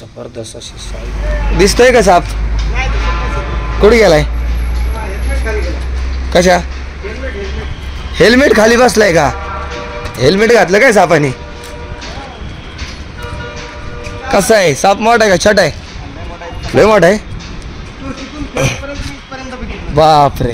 जबरदस्त अशी साईज दिसतोय का साप? कुठे गेलाय? कशा? हेल्मेट खाली बसलाय का? हेल्मेट घातलं काय सापाने? कसा आहे साप? मोठा आहे का छोटा आहे? लय मोठा आहे. बापरे.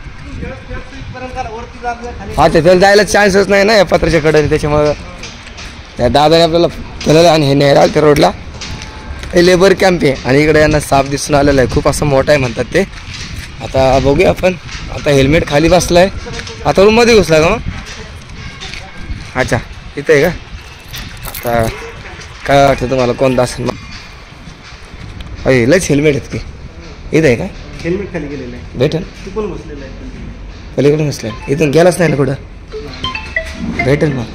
हा ते त्याला जायला चान्सच नाही ना या पत्राच्या कडे, त्याच्यामुळं त्या दादाने आपल्याला फिरवलं आणि हे न्यायला त्या रोडला. हे लेबर कॅम्प आहे आणि इकडे यांना साप दिसून आलेला आहे. खूप असं मोठा आहे म्हणतात ते. आता बघूया आपण. आता हेल्मेट खाली बसलाय. आता रूममध्ये घुसला का मग? अच्छा इथं आहे का? आता काय वाटतं तुम्हाला कोणता असेल मग? अरे लयच हेल्मेट आहेत की. इथं आहे का? हेल्मेट खाली गेलेलं आहे. भेटेल पण बसलेलं आहे पलीकडून बसलं. इथून गेलाच नाही ना कुठं? भेटेल मग.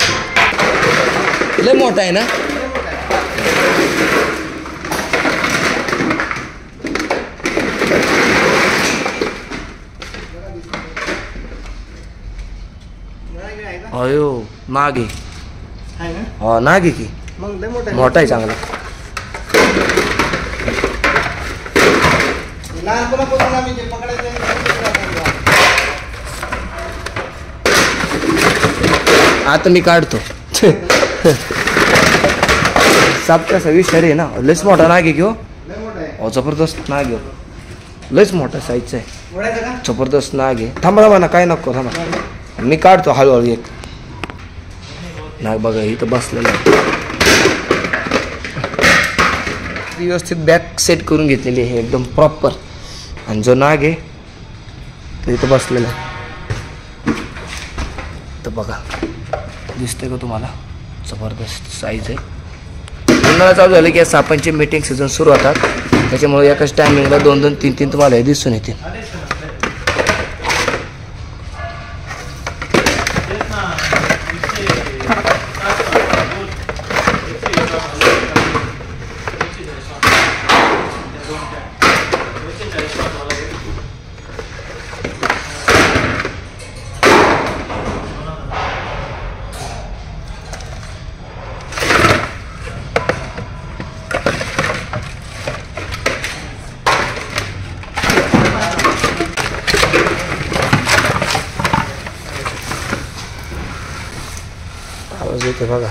लय मोठा आहे ना? अयो नाग आहे. हा नाग आहे की. मोठा आहे चांगला. आता मी काढतो. साप कसा विषारी आहे ना. लयच मोठा नाग आहे की. हो जबरदस्त नाग आहे. लयच मोठा साईजचा आहे. जबरदस्त नाग आहे. थांबा म्हणा काय नको थांबा. मी काढतो हळूहळू. एक नाग बघा इथं बसलेलं आहे. व्यवस्थित बॅक सेट करून घेतलेली आहे एकदम प्रॉपर. आणि जो नाग आहे तो इथं बसलेला आहे. तर बघा दिसतंय का तुम्हाला? जबरदस्त साईज आहे. उन्हाळा चालू झालं की या सापांचे मीटिंग सीझन सुरू होतात. त्याच्यामुळे एकाच टायमिंगला 2-2, 3-3 तुम्हाला हे दिसून येतील. आवाज येते बघा.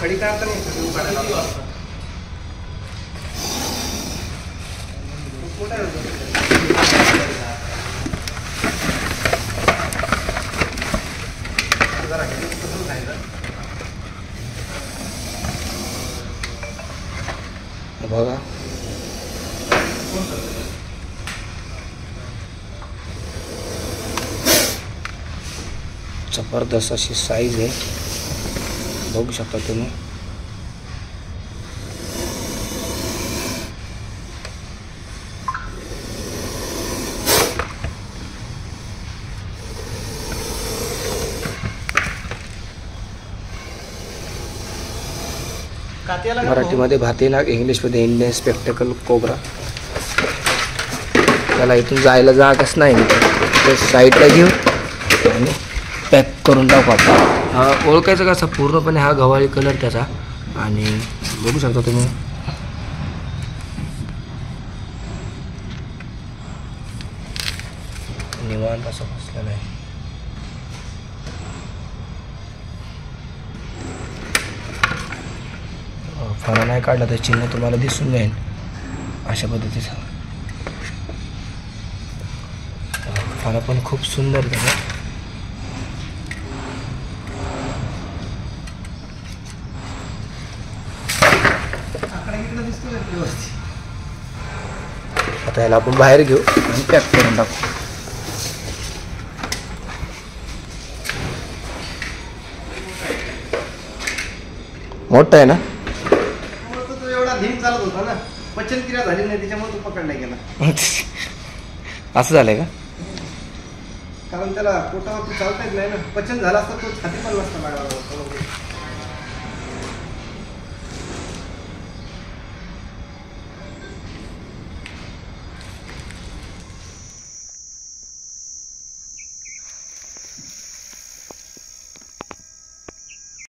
बघा जबरदस्त अशी साईज आहे. बघू शकता तुम्ही. मराठीमध्ये भाती नाग, इंग्लिशमध्ये इंडियन स्पेक्टेकल कोब्रा. त्याला इथून जायला जागच नाही. ते साईडला घेऊ आणि पॅक करून टाकू आपण. हा ओळखायचं कसा पूर्णपणे हा गव्हाळी कलर त्याचा. आणि बघू शकता तुम्ही निवांत असं बसलेलं आहे. फणा नाही काढला तर चिन्ह तुम्हाला दिसून जाईल अशा पद्धतीचं. फणा पण खूप सुंदर त्याचा. आता याला आपण बाहेर घेऊ आणि पॅक करून टाकू. मोठा आहे ना? तो एवढा धीम चालत होता ना, पचनक्रिया झाली नाही त्याच्यामुळे तो पकडला गेला. असं झालंय का? कारण त्याला पोटावरती चालता येत नाही ना. पचन झालं असतं तो छाती पण नसता लागला.